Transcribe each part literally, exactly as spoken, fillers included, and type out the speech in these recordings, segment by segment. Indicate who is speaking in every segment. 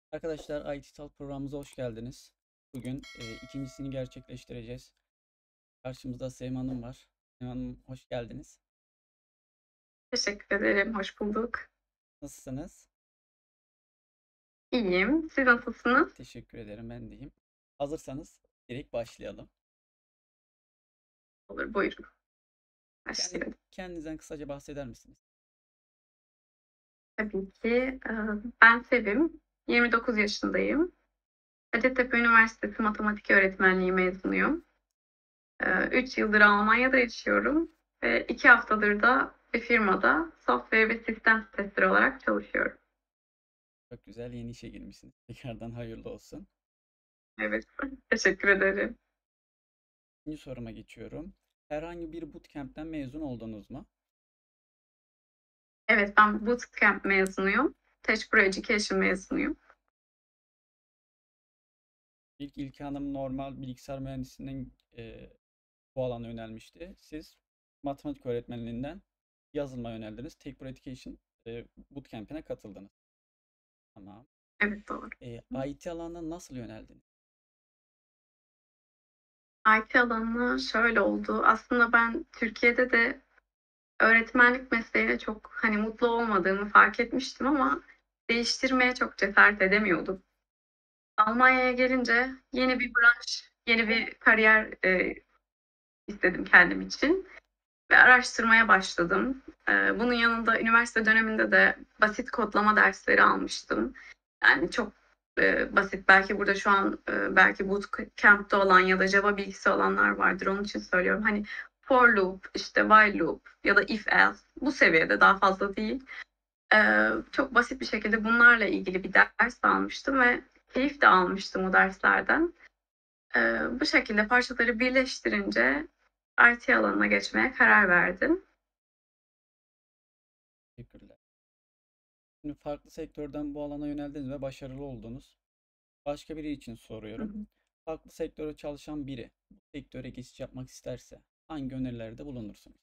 Speaker 1: Arkadaşlar I T Talk programımıza hoş geldiniz. Bugün e, ikincisini gerçekleştireceğiz. Karşımızda Sevim Hanım var. Sevim Hanım hoş geldiniz.
Speaker 2: Teşekkür ederim, hoş bulduk.
Speaker 1: Nasılsınız?
Speaker 2: İyiyim, siz nasılsınız?
Speaker 1: Teşekkür ederim, ben deyim. Hazırsanız direkt başlayalım.
Speaker 2: Olur, buyurun,
Speaker 1: Kendi,
Speaker 2: başlayalım.
Speaker 1: kendinizden kısaca bahseder misiniz?
Speaker 2: Tabii ki. e, Ben Sevim, yirmi dokuz yaşındayım. Hacettepe Üniversitesi Matematik Öğretmenliği mezunuyum. üç yıldır Almanya'da yaşıyorum ve iki haftadır da bir firmada software ve sistem testleri olarak çalışıyorum.
Speaker 1: Çok güzel, yeni işe girmişsiniz. Tekrardan hayırlı olsun.
Speaker 2: Evet, teşekkür ederim.
Speaker 1: İkinci soruma geçiyorum. Herhangi bir bootcamp'ten mezun oldunuz mu?
Speaker 2: Evet, ben Bootcamp mezunuyum. Teach Pro Education mezunuyum.
Speaker 1: İlk İlki Hanım normal bilgisayar mühendisliğinden e, bu alana yönelmişti. Siz matematik öğretmenliğinden yazılıma yöneldiniz. Take Pro Education e, Bootcamp'ine katıldınız. Tamam.
Speaker 2: Evet, doğru.
Speaker 1: E, I T alanına nasıl yöneldiniz?
Speaker 2: I T alanına şöyle oldu. Aslında ben Türkiye'de de öğretmenlik mesleğine çok hani mutlu olmadığımı fark etmiştim ama değiştirmeye çok cesaret edemiyordum. Almanya'ya gelince yeni bir branş, yeni bir kariyer e, istedim kendim için ve araştırmaya başladım. E, bunun yanında üniversite döneminde de basit kodlama dersleri almıştım. Yani çok e, basit. Belki burada şu an e, belki bootcamp'te olan ya da Java bilgisi olanlar vardır. Onun için söylüyorum. Hani for loop, işte while loop ya da if else bu seviyede, daha fazla değil. E, çok basit bir şekilde bunlarla ilgili bir ders almıştım ve keyif de almıştım o derslerden. E, bu şekilde parçaları birleştirince I T alanına geçmeye karar verdim.
Speaker 1: Teşekkürler. Şimdi farklı sektörden bu alana yöneldiniz ve başarılı oldunuz. Başka biri için
Speaker 2: Hı
Speaker 1: soruyorum.
Speaker 2: hı.
Speaker 1: Farklı sektöre çalışan biri bu sektöre geçiş yapmak isterse hangi önerilerde bulunursunuz?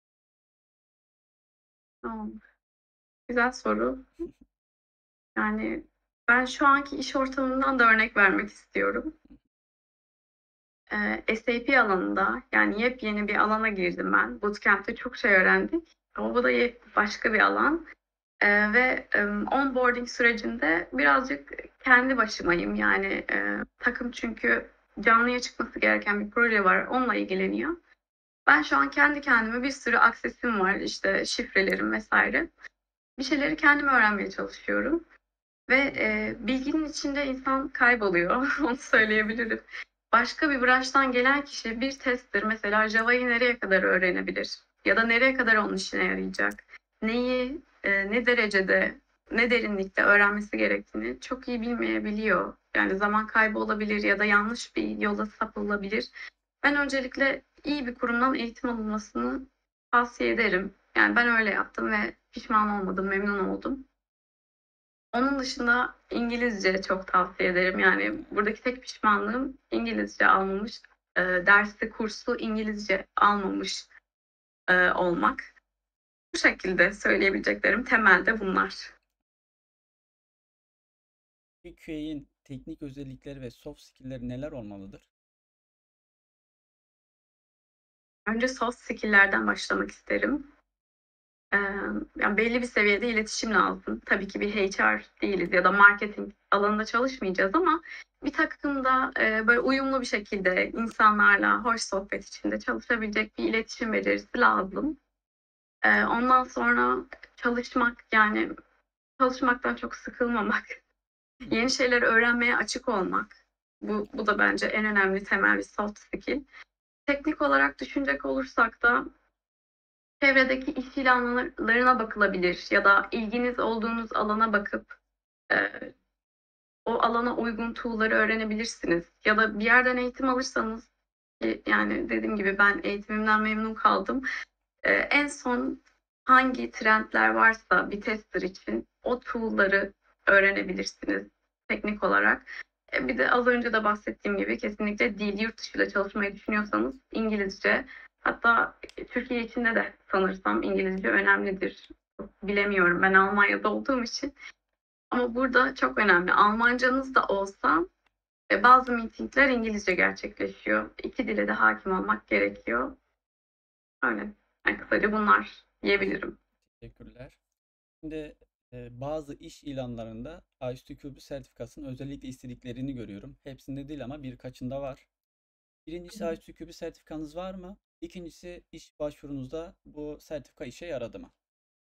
Speaker 2: Tamam. Güzel soru. Yani ben şu anki iş ortamından da örnek vermek istiyorum. Ee, S A P alanında, yani yepyeni bir alana girdim ben. Bootcamp'te çok şey öğrendik. Ama bu da başka bir alan. Ee, ve um, onboarding sürecinde birazcık kendi başımayım. Yani e, takım çünkü canlıya çıkması gereken bir proje var. Onunla ilgileniyor. Ben şu an kendi kendime bir sürü aksesim var. İşte şifrelerim vesaire. Bir şeyleri kendim öğrenmeye çalışıyorum. Ve e, bilginin içinde insan kayboluyor. Onu söyleyebilirim. Başka bir branştan gelen kişi bir tester mesela Java'yı nereye kadar öğrenebilir? Ya da nereye kadar onun işine yarayacak? Neyi e, ne derecede, ne derinlikte öğrenmesi gerektiğini çok iyi bilmeyebiliyor. Yani zaman kaybı olabilir ya da yanlış bir yola sapılabilir. Ben öncelikle iyi bir kurumdan eğitim alınmasını tavsiye ederim. Yani ben öyle yaptım ve pişman olmadım, memnun oldum. Onun dışında İngilizce çok tavsiye ederim. Yani buradaki tek pişmanlığım İngilizce almamış, e, dersi, kursu İngilizce almamış e, olmak. Bu şekilde söyleyebileceklerim temelde bunlar.
Speaker 1: Bir Q A'nin teknik özellikleri ve soft skill'leri neler olmalıdır?
Speaker 2: Önce soft skill'lerden başlamak isterim. E, Yani belli bir seviyede iletişim lazım. Tabii ki bir H R değiliz ya da marketing alanında çalışmayacağız ama bir takımda e, böyle uyumlu bir şekilde insanlarla hoş sohbet içinde çalışabilecek bir iletişim becerisi lazım. Ee, ondan sonra çalışmak, yani çalışmaktan çok sıkılmamak, yeni şeyler öğrenmeye açık olmak. Bu, bu da bence en önemli temel bir soft skill. Teknik olarak düşünecek olursak da çevredeki iş ilanlarına bakılabilir ya da ilginiz olduğunuz alana bakıp e, o alana uygun tool'ları öğrenebilirsiniz. Ya da bir yerden eğitim alırsanız, yani dediğim gibi ben eğitimimden memnun kaldım. Ee, en son hangi trendler varsa bir tester için o tool'ları öğrenebilirsiniz teknik olarak. E, bir de az önce de bahsettiğim gibi kesinlikle dil, yurt dışıyla çalışmayı düşünüyorsanız İngilizce. Hatta Türkiye içinde de sanırsam İngilizce önemlidir. Bilemiyorum, ben Almanya'da olduğum için Ama burada çok önemli. Almancanız da olsa e, bazı meetingler İngilizce gerçekleşiyor. İki dile de hakim olmak gerekiyor. Öyle. Yani kısaca bunlar diyebilirim.
Speaker 1: Teşekkürler. Şimdi e, bazı iş ilanlarında ISTQB sertifikasının özellikle istediklerini görüyorum. Hepsinde değil ama birkaçında var. Birincisi ISTQB sertifikanız var mı? İkincisi iş başvurunuzda bu sertifika işe yaradı mı?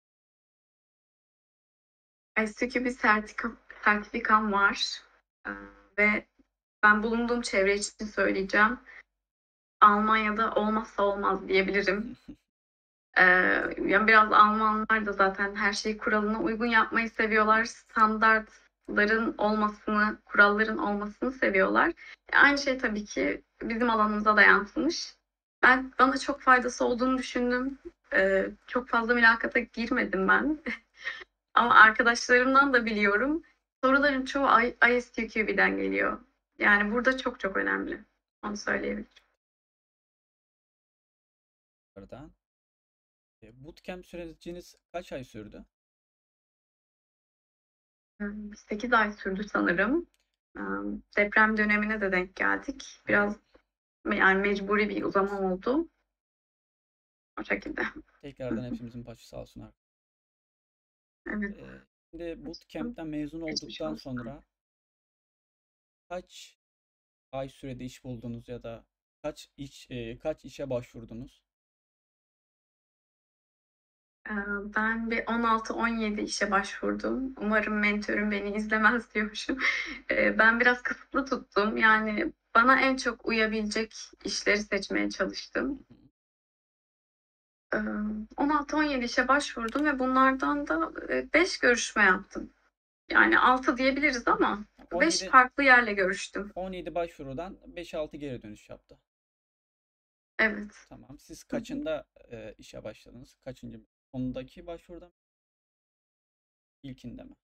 Speaker 2: I S T Q B sertifika, sertifikam var. Ee, ve ben bulunduğum çevre için söyleyeceğim. Almanya'da olmazsa olmaz diyebilirim. Ee, yani biraz Almanlar da zaten her şeyi kuralına uygun yapmayı seviyorlar. Standartların olmasını, kuralların olmasını seviyorlar. E, aynı şey tabii ki bizim alanımıza da yansımış. Ben bana çok faydası olduğunu düşündüm. Ee, çok fazla mülakata girmedim ben. Ama arkadaşlarımdan da biliyorum. Soruların çoğu I S T Q B'den geliyor. Yani burada çok çok önemli. Onu söyleyebilirim.
Speaker 1: Oradan. E, Bootcamp süreciniz kaç ay sürdü?
Speaker 2: sekiz ay sürdü sanırım. Deprem dönemine de denk geldik. Biraz yani mecburi bir uzama oldu. O şekilde.
Speaker 1: Tekrardan hepimizin başı sağ olsun abi.
Speaker 2: Evet.
Speaker 1: E, Şimdi Bootcamp'ten mezun
Speaker 2: Geçmiş
Speaker 1: olduktan
Speaker 2: olsun.
Speaker 1: sonra kaç ay sürede iş buldunuz ya da kaç iş e, kaç işe başvurdunuz?
Speaker 2: Ben bir on altı on yedi işe başvurdum. Umarım mentörüm beni izlemez diyormuşum. Ben biraz kısıtlı tuttum. Yani bana en çok uyabilecek işleri seçmeye
Speaker 1: Hı
Speaker 2: çalıştım.
Speaker 1: hı.
Speaker 2: on altı on yedi işe başvurdum ve bunlardan da beş görüşme yaptım. Yani altı diyebiliriz ama beş
Speaker 1: on yedi
Speaker 2: farklı yerle görüştüm.
Speaker 1: on yedi başvurudan beş altı geri dönüş yaptı.
Speaker 2: Evet.
Speaker 1: Tamam. Siz
Speaker 2: Hı hı.
Speaker 1: kaçında e, işe başladınız? Kaçıncı? Ondaki başvuruda mı? İlkinde mi?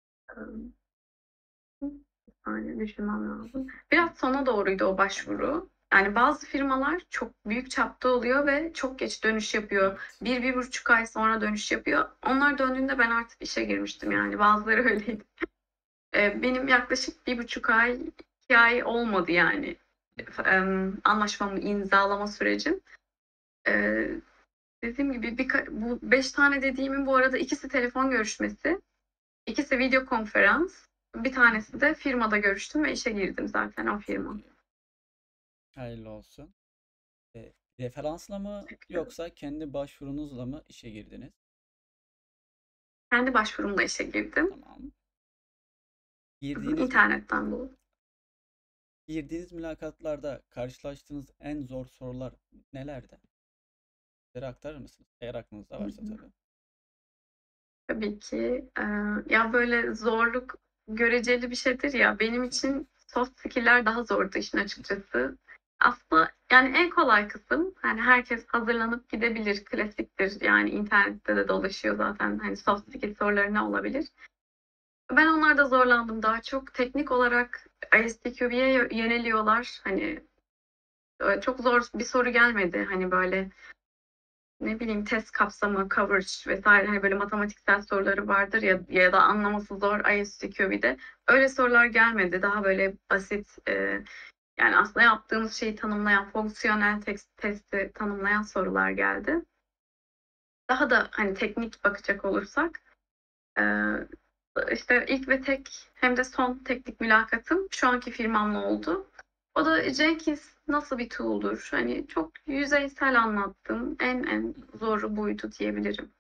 Speaker 2: Bir saniye düşünmem lazım. Biraz sona doğruydu o
Speaker 1: Tamam.
Speaker 2: başvuru. Yani bazı firmalar çok büyük çapta oluyor ve çok geç dönüş yapıyor.
Speaker 1: Evet.
Speaker 2: Bir, bir buçuk ay sonra dönüş yapıyor. Onlar döndüğünde ben artık işe girmiştim yani. Bazıları öyleydi. Ee, benim yaklaşık bir buçuk ay, iki ay olmadı yani.
Speaker 1: Hı hı.
Speaker 2: Em, Anlaşmamı imzalama sürecim. Ee, dediğim gibi bir, bu beş tane dediğimin bu arada ikisi telefon görüşmesi. İkisi video konferans. Bir tanesi de firmada görüştüm ve işe girdim zaten o
Speaker 1: Çok
Speaker 2: firma.
Speaker 1: iyi. Hayırlı olsun. E, referansla mı
Speaker 2: Teşekkür ederim.
Speaker 1: yoksa kendi başvurunuzla mı işe girdiniz?
Speaker 2: Kendi başvurumla işe girdim.
Speaker 1: Tamam. Girdiğiniz
Speaker 2: İnternetten bu.
Speaker 1: girdiğiniz mülakatlarda karşılaştığınız en zor sorular nelerdi? Bize aktarır mısınız? Eğer aklınızda varsa tabii.
Speaker 2: Tabii ki. Ee, ya böyle zorluk göreceli bir şeydir ya. Benim için soft skill'ler daha zordu işin açıkçası. Aslında yani en kolay kısım hani herkes hazırlanıp gidebilir, klasiktir. Yani internette de dolaşıyor zaten hani soft skill soruları ne olabilir? Ben onlarda zorlandım daha çok. Teknik olarak I S T Q B'ye yöneliyorlar. Hani e, çok zor bir soru gelmedi. Hani böyle ne bileyim test kapsamı, coverage vesaire hani böyle matematiksel soruları vardır ya ya da anlaması zor I S T Q B'de. Öyle sorular gelmedi. Daha böyle basit e, yani aslında yaptığımız şeyi tanımlayan, fonksiyonel test, testi tanımlayan sorular geldi. Daha da hani teknik bakacak olursak e, işte ilk ve tek hem de son teknik mülakatım şu anki firmamla oldu. O da Jenkins nasıl bir tool'dur? Hani çok yüzeysel anlattım. En en zoru buydu diyebilirim.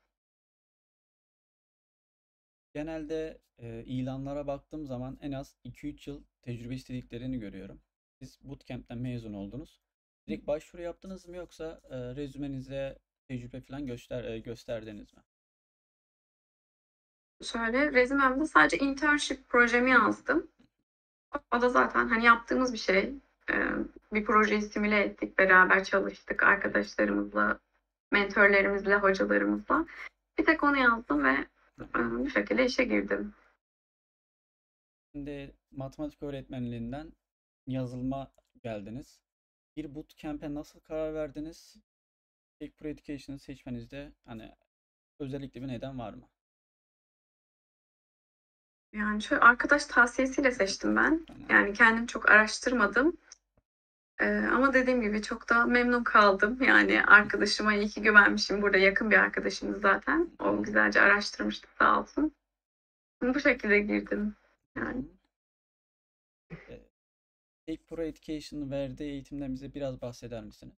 Speaker 1: Genelde e, ilanlara baktığım zaman en az iki üç yıl tecrübe istediklerini görüyorum. Siz bootcamp'ten mezun oldunuz. Direkt başvuru yaptınız mı yoksa e, rezümenize tecrübe falan göster e, gösterdiniz mi?
Speaker 2: Şöyle rezümemde sadece internship projemi yazdım. O da zaten hani yaptığımız bir şey. Ee, bir projeyi simüle ettik, beraber çalıştık
Speaker 1: Evet.
Speaker 2: arkadaşlarımızla, mentörlerimizle, hocalarımızla. Bir tek onu yazdım ve e,
Speaker 1: Tamam.
Speaker 2: bu şekilde işe girdim.
Speaker 1: Şimdi matematik öğretmenliğinden yazılıma geldiniz. Bir bootcamp'e nasıl karar verdiniz? Tech Pro Education'ı seçmenizde hani özellikle bir neden var mı?
Speaker 2: Yani şöyle arkadaş tavsiyesiyle seçtim ben.
Speaker 1: Tamam.
Speaker 2: Yani kendim çok araştırmadım. Ee, ama dediğim gibi çok da memnun kaldım. Yani arkadaşıma iyi ki güvenmişim. Burada yakın bir arkadaşımız zaten. O
Speaker 1: Hı.
Speaker 2: güzelce araştırmıştı sağ olsun. Bu şekilde girdim. Yani
Speaker 1: Tamam. E, Take Pro Education'ın verdiği eğitimden bize biraz bahseder misiniz?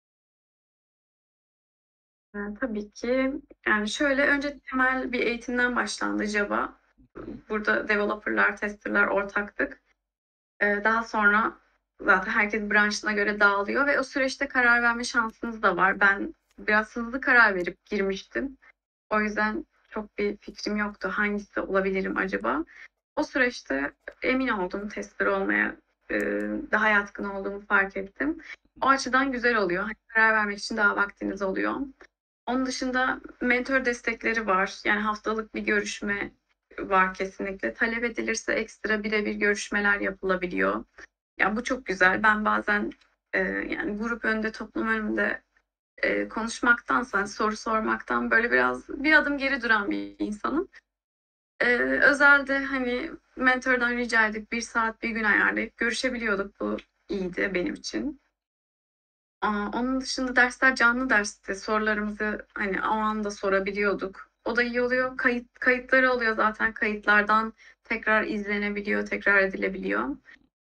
Speaker 2: e, tabii ki yani şöyle önce temel bir eğitimden başlandı Java.
Speaker 1: Hı.
Speaker 2: Burada developerlar, testerlar ortaktık. Ee, daha sonra zaten herkes branşına göre dağılıyor ve o süreçte karar verme şansınız da var. Ben biraz hızlı karar verip girmiştim. O yüzden çok bir fikrim yoktu. Hangisi olabilirim acaba? O süreçte emin oldum tester olmaya e, daha yatkın olduğumu fark ettim. O açıdan güzel oluyor. Hani karar vermek için daha vaktiniz oluyor. Onun dışında mentor destekleri var. Yani haftalık bir görüşme var kesinlikle. Talep edilirse ekstra birebir görüşmeler yapılabiliyor. Ya bu çok güzel. Ben bazen e, yani grup önünde, toplum önünde e, konuşmaktansa, hani soru sormaktan böyle biraz bir adım geri duran bir insanım. E, özelde hani mentordan rica edip bir saat bir gün ayarlayıp görüşebiliyorduk. Bu iyiydi benim için. Aa, onun dışında dersler canlı derste sorularımızı hani o anda sorabiliyorduk. O da iyi oluyor. Kayıt kayıtları oluyor zaten. Kayıtlardan tekrar izlenebiliyor, tekrar edilebiliyor.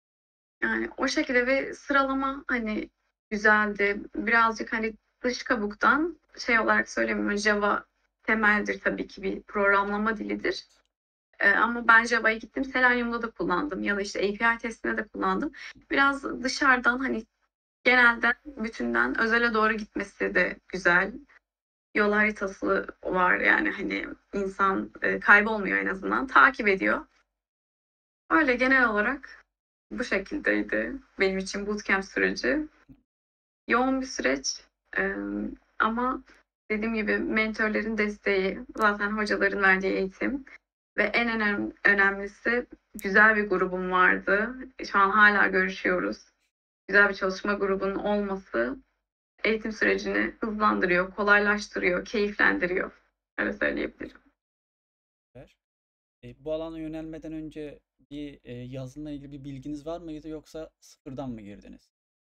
Speaker 2: Yani o şekilde ve sıralama hani güzeldi. Birazcık hani dış kabuktan şey olarak söylemiyorum. Java temeldir tabii ki bir programlama dilidir.
Speaker 1: Evet.
Speaker 2: Ee, ama ben Java'yı gittim Selenium'da da kullandım ya da işte A P I testinde de kullandım. Biraz dışarıdan hani genelden, bütünden özele doğru gitmesi de güzel. Yol haritası var yani hani insan e, kaybolmuyor en azından. Takip ediyor. Öyle genel olarak bu şekildeydi benim için bootcamp süreci. Yoğun bir süreç e, ama dediğim gibi mentörlerin desteği, zaten hocaların verdiği eğitim ve en önem, önemlisi güzel bir grubum vardı. Şu an hala görüşüyoruz. Güzel bir çalışma grubunun olması eğitim sürecini hızlandırıyor, kolaylaştırıyor, keyiflendiriyor. Öyle söyleyebilirim.
Speaker 1: Süper. E, bu alana yönelmeden önce bir e, yazılımla ilgili bir bilginiz var mıydı yoksa sıfırdan mı girdiniz?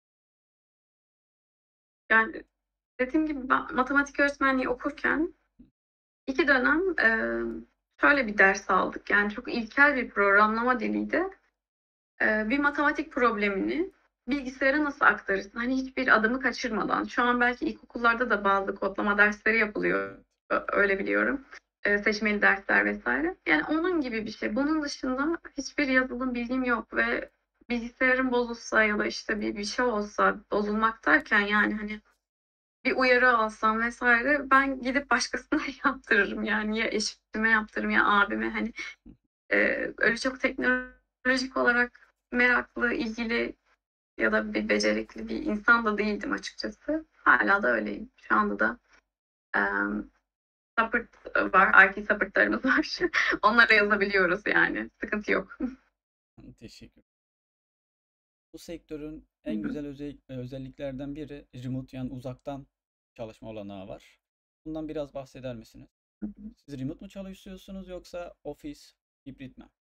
Speaker 2: Yani dediğim gibi ben matematik öğretmenliği okurken iki dönem e, şöyle bir ders aldık. Yani çok ilkel bir programlama diliydi. E, bir matematik problemini bilgisayara nasıl aktarırsın? Hani hiçbir adımı kaçırmadan. Şu an belki ilkokullarda da bazı kodlama dersleri yapılıyor.
Speaker 1: Evet.
Speaker 2: Öyle biliyorum. E, seçmeli dersler vesaire. Yani onun gibi bir şey. Bunun dışında hiçbir yazılım bilgim yok ve bilgisayarım bozulsa ya da işte bir bir şey olsa bozulmak derken yani hani bir uyarı alsam vesaire ben gidip başkasına yaptırırım yani ya eşime yaptırırım ya abime hani e, öyle çok teknolojik olarak meraklı, ilgili ya da bir becerikli bir insan da değildim açıkçası. Hala da öyleyim. Şu anda da e, support var, I T supportlarımız var. Onlara yazabiliyoruz yani. Sıkıntı yok.
Speaker 1: Teşekkür. Bu sektörün en güzel özel- özelliklerden biri remote, yani uzaktan çalışma olanağı var. Bundan biraz bahseder misiniz? Siz remote mu çalışıyorsunuz yoksa ofis, hibrit mi?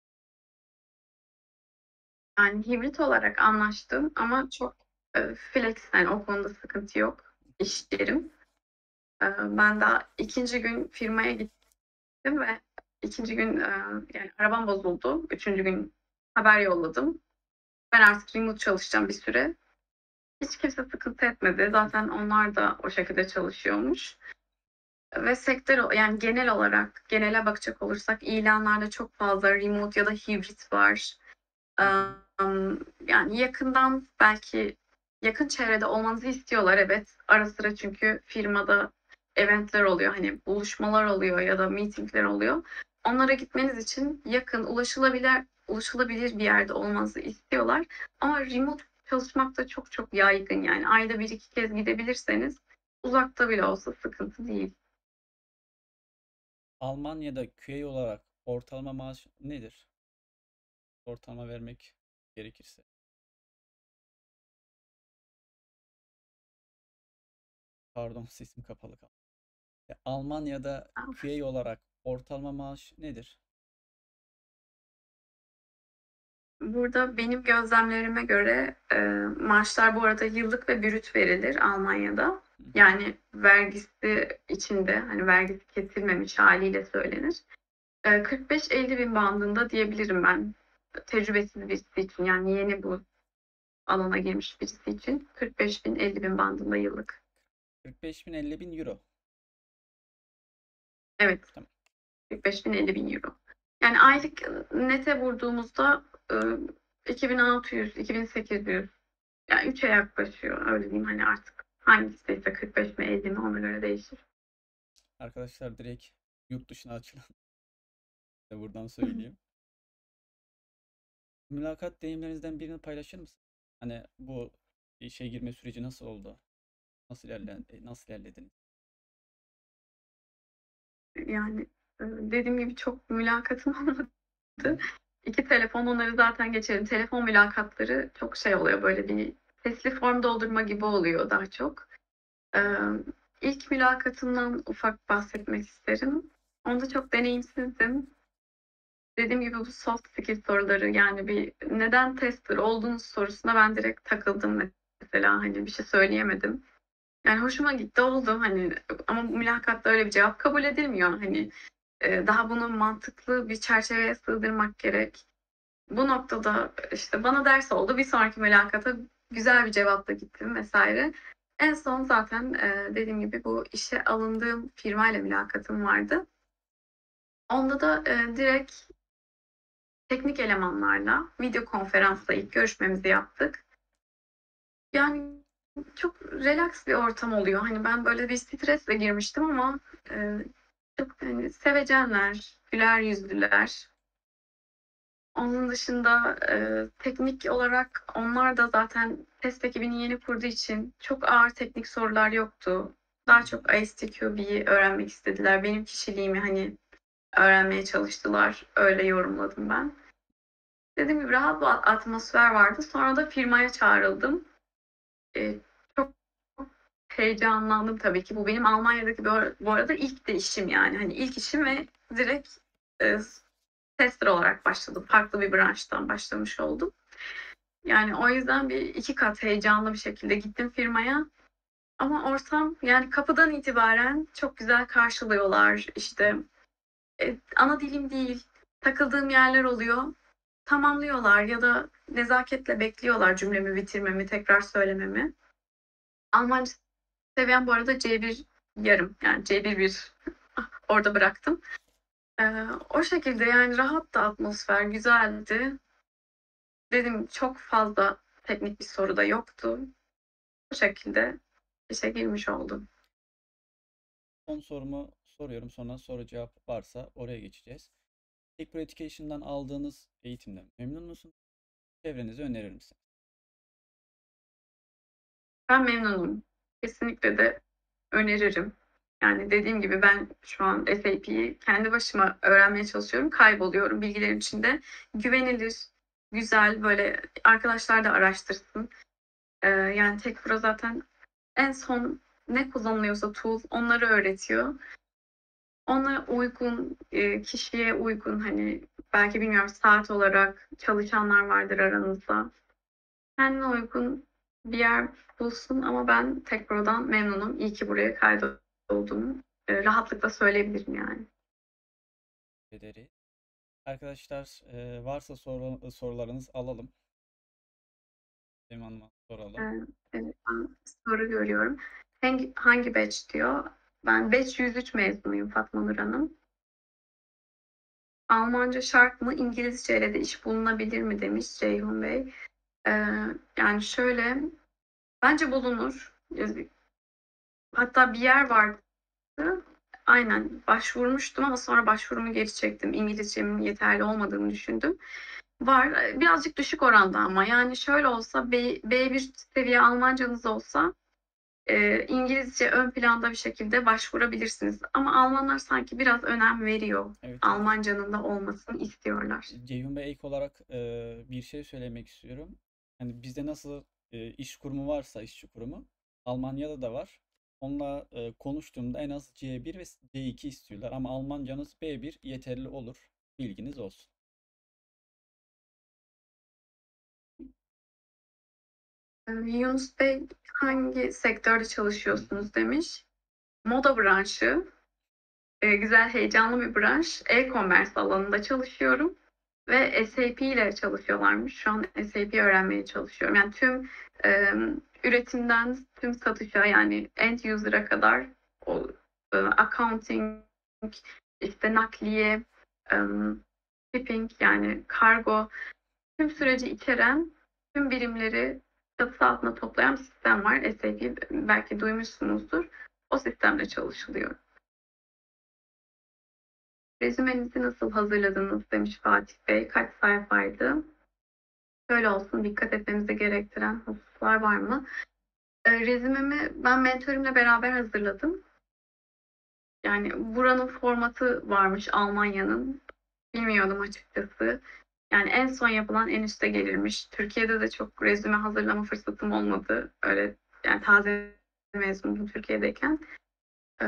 Speaker 2: Yani hibrit olarak anlaştım ama çok e, flex yani o konuda sıkıntı yok. İş yerim. E, ben daha ikinci gün firmaya gittim ve ikinci gün e, yani arabam bozuldu. Üçüncü gün haber yolladım. Ben artık remote çalışacağım bir süre. Hiç kimse sıkıntı etmedi. Zaten onlar da o şekilde çalışıyormuş. Ve sektör yani genel olarak genele bakacak olursak ilanlarda çok fazla remote ya da hibrit var.
Speaker 1: Hı hı.
Speaker 2: Yani yakından belki yakın çevrede olmanızı istiyorlar evet. Ara sıra çünkü firmada eventler oluyor. Hani buluşmalar oluyor ya da meetingler oluyor. Onlara gitmeniz için yakın, ulaşılabilir ulaşılabilir bir yerde olmanızı istiyorlar. Ama remote çalışmak da çok çok yaygın yani. Ayda bir iki kez gidebilirseniz uzakta bile olsa sıkıntı değil.
Speaker 1: Almanya'da Q A olarak ortalama maaş nedir? Ortalama vermek gerekirse. Pardon, sesim kapalı kaldı. Ya, Almanya'da Q A olarak ortalama maaş nedir?
Speaker 2: burada benim gözlemlerime göre e, maaşlar bu arada yıllık ve brüt verilir Almanya'da. Yani vergisi içinde, hani vergisi kesilmemiş haliyle söylenir. E, kırk beş elli bin bandında diyebilirim ben. Tecrübesiz birisi için, yani yeni bu alana girmiş birisi için kırk beş bin elli bin bandında yıllık.
Speaker 1: kırk beş bin elli bin euro.
Speaker 2: Evet,
Speaker 1: Tamam.
Speaker 2: kırk beş bin elli bin euro. Yani aylık nete vurduğumuzda e, iki bin altı yüz iki bin sekiz yüz, yani üçe yaklaşıyor, öyle diyeyim. Hani artık hangisi ise kırk beş mi elli mi ona göre değişir.
Speaker 1: Arkadaşlar direkt yurt dışına açılan da buradan söyleyeyim. Mülakat deneyimlerinizden birini paylaşır mısın? Hani bu işe girme süreci nasıl oldu? Nasıl ilerle nasıl ilerlediniz?
Speaker 2: Yani e, dediğim gibi çok mülakatım olmadı.
Speaker 1: Hı hı.
Speaker 2: İki telefon, onları zaten geçelim. Telefon mülakatları çok şey oluyor, böyle bir sesli form doldurma gibi oluyor daha çok. Ee, ilk mülakatımdan ufak bahsetmek isterim. Onda çok deneyimsizdim. Dediğim gibi bu soft skill soruları, yani bir neden tester olduğunuz sorusuna ben direkt takıldım mesela, hani bir şey söyleyemedim. Yani hoşuma gitti, oldu hani, ama mülakatta öyle bir cevap kabul edilmiyor. Hani e, daha bunu mantıklı bir çerçeveye sığdırmak gerek. Bu noktada işte bana ders oldu. Bir sonraki mülakata güzel bir cevapla gittim vesaire. En son zaten e, dediğim gibi bu işe alındığım firmayla mülakatım vardı. Onda da e, direkt teknik elemanlarla video konferansla ilk görüşmemizi yaptık. Yani çok relax bir ortam oluyor. Hani ben böyle bir stresle girmiştim ama e, çok hani sevecenler, güler yüzlüler. Onun dışında e, teknik olarak onlar da zaten test ekibini yeni kurduğu için çok ağır teknik sorular yoktu. Daha çok I S T Q B'yi öğrenmek istediler. Benim kişiliğimi hani öğrenmeye çalıştılar. Öyle yorumladım ben. Dediğim gibi rahat bir atmosfer vardı. Sonra da firmaya çağrıldım. E, çok heyecanlandım tabii ki. Bu benim Almanya'daki bu arada ilk de işim yani. Hani ilk işim ve direkt e, tester olarak başladım. Farklı bir branştan başlamış oldum. Yani o yüzden bir iki kat heyecanlı bir şekilde gittim firmaya. Ama ortam, yani kapıdan itibaren çok güzel karşılıyorlar. İşte e, ana dilim değil, takıldığım yerler oluyor. Tamamlıyorlar ya da nezaketle bekliyorlar cümlemi bitirmemi, tekrar söylememi. Almanca seviyem bu arada C bir yarım, yani C bir bir orada bıraktım. Ee, o şekilde yani, rahat da atmosfer, güzeldi. Dedim çok fazla teknik bir soru da yoktu. Bu şekilde işe girmiş oldum.
Speaker 1: Son sorumu soruyorum. Sonra soru cevap varsa oraya geçeceğiz. Take Pro Education'dan aldığınız eğitimden memnun musunuz? Çevrenize önerir misiniz?
Speaker 2: Ben memnunum. Kesinlikle de öneririm. Yani dediğim gibi ben şu an S A P'yi kendi başıma öğrenmeye çalışıyorum. Kayboluyorum bilgilerin içinde. Güvenilir, güzel, böyle arkadaşlar da araştırsın. Ee, yani Tekfro zaten en son ne kullanılıyorsa tool onları öğretiyor. Ona uygun, e, kişiye uygun, hani belki bilmiyorum, saat olarak çalışanlar vardır aranızda. Kendine uygun bir yer bulsun, ama ben Tekpro'dan memnunum. İyi ki buraya kaydoldum. E, rahatlıkla söyleyebilirim yani.
Speaker 1: Ederi. Arkadaşlar e, varsa soru, sorularınız alalım. Benim Hanım'a
Speaker 2: E,
Speaker 1: soralım.
Speaker 2: evet, ben soru görüyorum. Hangi, hangi batch diyor? Ben batch yüz üç mezunuyum Fatma Nur Hanım. Almanca şart mı? İngilizceyle de iş bulunabilir mi demiş Ceyhun Bey. E, yani şöyle, bence bulunur. Hatta bir yer vardı. Aynen başvurmuştum ama sonra başvurumu geri çektim. İngilizcemin yeterli olmadığını düşündüm. Var. Birazcık düşük oranda ama. Yani şöyle olsa, B, B bir seviye Almancanız olsa e, İngilizce ön planda bir şekilde başvurabilirsiniz. Ama Almanlar sanki biraz önem veriyor.
Speaker 1: Evet, evet.
Speaker 2: Almancanın da olmasını istiyorlar.
Speaker 1: Ceyhun Bey, ek olarak e, bir şey söylemek istiyorum. Hani bizde nasıl e, iş kurumu varsa işçi kurumu, Almanya'da da var. Onunla e, konuştuğumda en az C bir ve C iki istiyorlar ama Almancanız B bir yeterli olur. Bilginiz olsun.
Speaker 2: Yunus Bey hangi sektörde çalışıyorsunuz demiş. Moda branşı. Ee, güzel, heyecanlı bir branş. E-commerce alanında çalışıyorum. Ve S A P ile çalışıyorlarmış. Şu an S A P öğrenmeye çalışıyorum. Yani tüm e, üretimden tüm satışa, yani end user'a kadar o e, accounting, işte nakliye, e, shipping yani kargo, tüm süreci içeren tüm birimleri çatısı altında toplayan bir sistem var. S A P belki duymuşsunuzdur. O sistemle çalışılıyor. Rezümenizi nasıl hazırladınız demiş Fatih Bey. Kaç sayfaydı? Şöyle olsun, dikkat etmemizi gerektiren hususlar var mı? E, rezümemi ben mentörümle beraber hazırladım. Yani buranın formatı varmış Almanya'nın. Bilmiyordum açıkçası. Yani en son yapılan en üste gelirmiş. Türkiye'de de çok rezüme hazırlama fırsatım olmadı. Öyle yani taze mezundum Türkiye'deyken. Ee,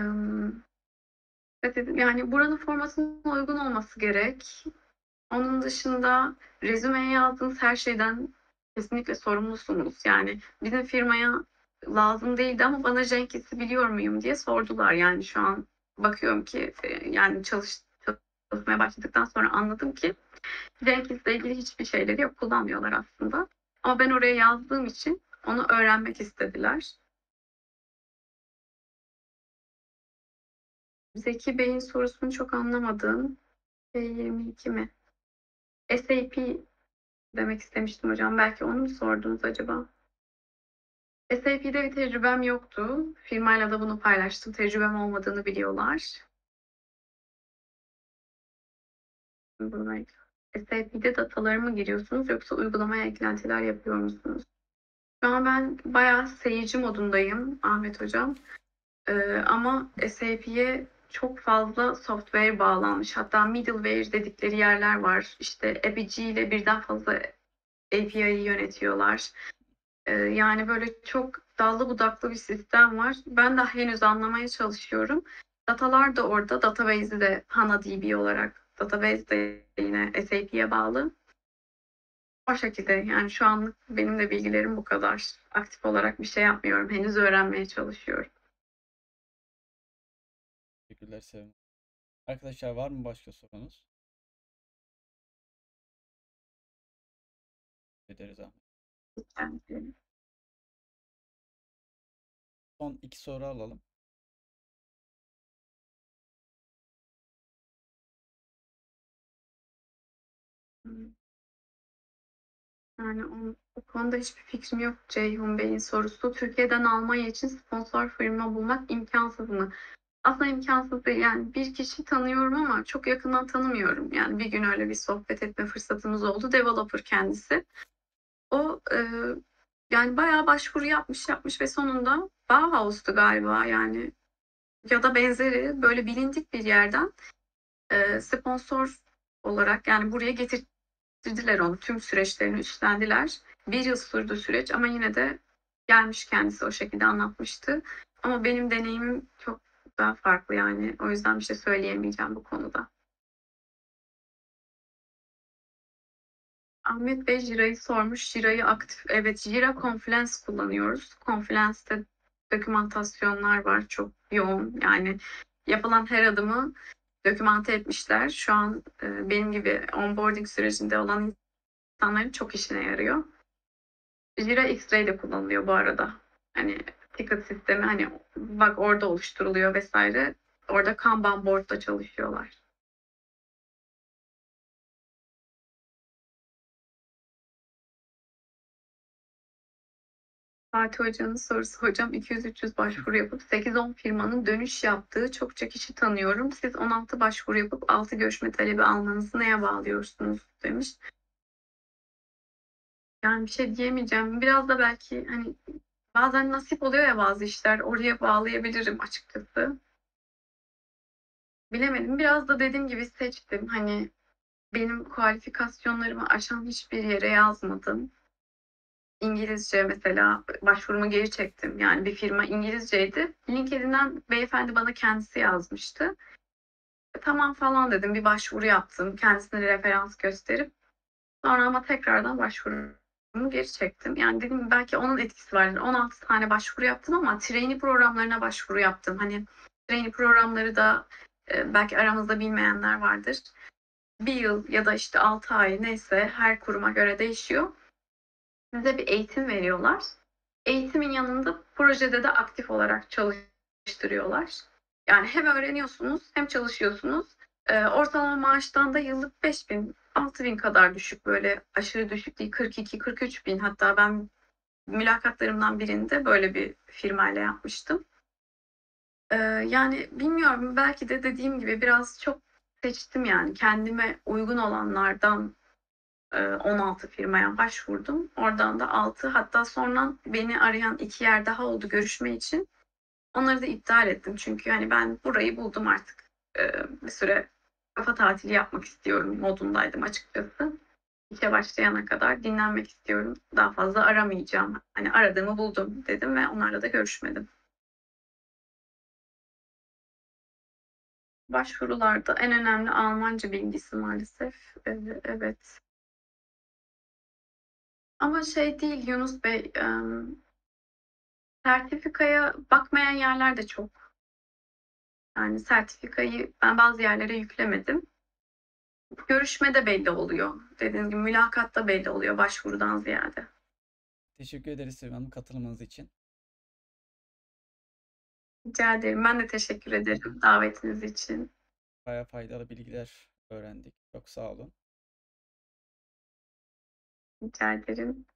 Speaker 2: yani buranın formatına uygun olması gerek. Onun dışında rezümeye yazdığınız her şeyden kesinlikle sorumlusunuz. Yani bizim firmaya lazım değildi ama bana Jenkins'i biliyor muyum diye sordular. Yani şu an bakıyorum ki yani çalış, çalışmaya başladıktan sonra anladım ki Jenkins'le ilgili hiçbir şeyleri yok, kullanmıyorlar aslında. Ama ben oraya yazdığım için onu öğrenmek istediler. Zeki Bey'in sorusunu çok anlamadım. P yirmi iki mi? S A P demek istemiştim hocam. Belki onu mu sordunuz acaba? S A P'de bir tecrübem yoktu. Firmayla da bunu paylaştım. Tecrübem olmadığını biliyorlar. S A P'de dataları mı giriyorsunuz yoksa uygulamaya eklentiler yapıyor musunuz? Şu an ben bayağı seyirci modundayım Ahmet Hocam. Ee, ama S A P'ye çok fazla software bağlanmış. Hatta middleware dedikleri yerler var. İşte Apigee ile birden fazla A P I'yi yönetiyorlar. Ee, yani böyle çok dallı budaklı bir sistem var. Ben de henüz anlamaya çalışıyorum. Datalar da orada. Database'i de HANADB olarak. Database de yine S A P'ye bağlı. O şekilde yani şu anlık benim de bilgilerim bu kadar. Aktif olarak bir şey yapmıyorum. Henüz öğrenmeye çalışıyorum.
Speaker 1: Teşekkürler Sevim. Arkadaşlar var mı başka sorunuz? Ederiz Ahmet.
Speaker 2: Yani,
Speaker 1: Son iki soru alalım.
Speaker 2: yani o, o konuda hiçbir fikrim yok Ceyhun Bey'in sorusu. Türkiye'den Almanya için sponsor firma bulmak imkansız mı? Aslında imkansız değil. Yani bir kişi tanıyorum ama çok yakından tanımıyorum. Yani bir gün öyle bir sohbet etme fırsatımız oldu. Developer kendisi. O e, yani bayağı başvuru yapmış yapmış ve sonunda Bauhaus'tu galiba yani ya da benzeri böyle bilindik bir yerden e, sponsor olarak yani buraya getirdiler onu. Tüm süreçlerini üstlendiler. Bir yıl sürdü süreç ama yine de gelmiş, kendisi o şekilde anlatmıştı. Ama benim deneyimim çok daha farklı yani. O yüzden bir şey söyleyemeyeceğim bu konuda. Ahmet Bey Jira'yı sormuş. Jira'yı aktif. Evet, Jira Confluence kullanıyoruz. Confluence'te dokümantasyonlar var çok yoğun. Yani yapılan her adımı dokümante etmişler. Şu an e, benim gibi onboarding sürecinde olan insanların çok işine yarıyor. Jira X-Ray de kullanılıyor bu arada. Hani ticket sistemi hani bak orada oluşturuluyor vesaire. Orada Kanban board'da çalışıyorlar. Fatih Hoca'nın sorusu, hocam iki yüz üç yüz başvuru yapıp sekiz on firmanın dönüş yaptığı çokça kişi tanıyorum. Siz on altı başvuru yapıp altı görüşme talebi almanızı neye bağlıyorsunuz demiş. Yani bir şey diyemeyeceğim. Biraz da belki hani bazen nasip oluyor ya bazı işler, oraya bağlayabilirim açıkçası. Bilemedim. Biraz da dediğim gibi seçtim. Hani benim kualifikasyonlarımı aşan hiçbir yere yazmadım. İngilizce mesela başvurumu geri çektim. Yani bir firma İngilizceydi. LinkedIn'den beyefendi bana kendisi yazmıştı. E, tamam falan dedim. Bir başvuru yaptım. Kendisine referans gösterip. Sonra ama tekrardan başvuru geri çektim. Yani dedim gibi belki onun etkisi vardır. on altı tane başvuru yaptım ama trainee programlarına başvuru yaptım. Hani trainee programları da e, belki aramızda bilmeyenler vardır. Bir yıl ya da işte altı ay neyse her kuruma göre değişiyor. Size bir eğitim veriyorlar. Eğitimin yanında projede de aktif olarak çalıştırıyorlar. Yani hem öğreniyorsunuz hem çalışıyorsunuz. Ee, ortalama maaştan da yıllık beş bin, altı bin kadar düşük, böyle aşırı düşük değil, kırk iki kırk üç bin. Hatta ben mülakatlarımdan birinde böyle bir firmayla yapmıştım. Ee, yani bilmiyorum, belki de dediğim gibi biraz çok seçtim yani kendime uygun olanlardan on altı firmaya başvurdum. Oradan da altı, hatta sonra beni arayan iki yer daha oldu görüşme için. Onları da iptal ettim çünkü hani ben burayı buldum artık. Bir süre kafa tatili yapmak istiyorum modundaydım açıkçası. İşe başlayana kadar dinlenmek istiyorum. Daha fazla aramayacağım. Hani aradığımı buldum dedim ve onlarla da görüşmedim. Başvurularda en önemli Almanca bilgisi maalesef. Evet. Ama şey değil Yunus Bey, sertifikaya bakmayan yerler de çok. Yani sertifikayı ben bazı yerlere yüklemedim. Görüşmede belli oluyor. Dediğim gibi mülakatta belli oluyor başvurudan ziyade.
Speaker 1: Teşekkür ederiz Sevim Hanım katılımınız için.
Speaker 2: Rica ederim. Ben de teşekkür ederim davetiniz için.
Speaker 1: Bayağı faydalı bilgiler öğrendik. Çok sağ olun.
Speaker 2: Rica ederim.